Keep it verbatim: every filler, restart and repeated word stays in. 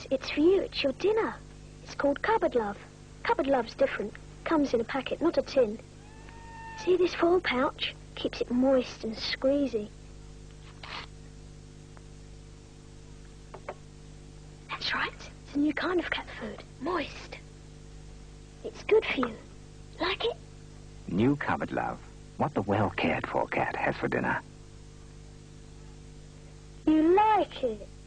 it's for you. It's your dinner. It's called cupboard love. Cupboard love's different. Comes in a packet, not a tin. See this foil pouch? Keeps it moist and squeezy. That's right. It's a new kind of cat food. Moist. It's good for you. Like it? New cupboard love. What the well-cared-for cat has for dinner. You like it?